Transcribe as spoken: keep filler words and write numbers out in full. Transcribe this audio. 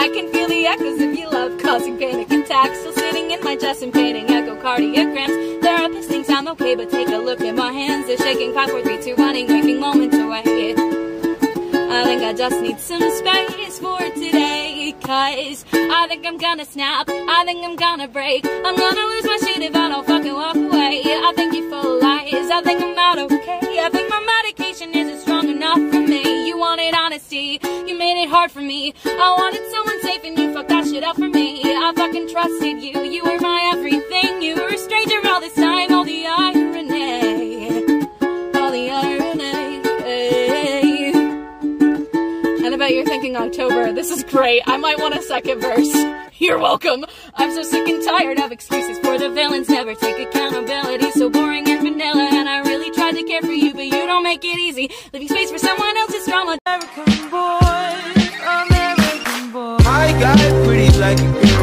I can feel the echoes of your love causing panic attacks. Still sitting in my chest and painting echocardiograms. Therapist thinks I'm okay, but take a look at my hands. They're shaking five, four, three, two, running, making moments away. I think I just need some space for today, cause I think I'm gonna snap, I think I'm gonna break. I'm gonna lose my shit if I don't fucking walk away. I think you're full of lies, I think I'm not okay. I think my medication isn't strong enough for me. You wanted honesty, you made it hard for me. I wanted someone safe and you fucked that shit up for me. I fucking trusted you, you were my everything. You were a stranger all this time, all the irony, all the irony. And I bet you're thinking, October, this is great, I might want a second verse. You're welcome. I'm so sick and tired of excuses for the villains, never take accountability, so boring and vanilla. And I really tried to care for you, but you don't make it easy, leaving space for someone else's drama. American boy, American boy, I got pretty like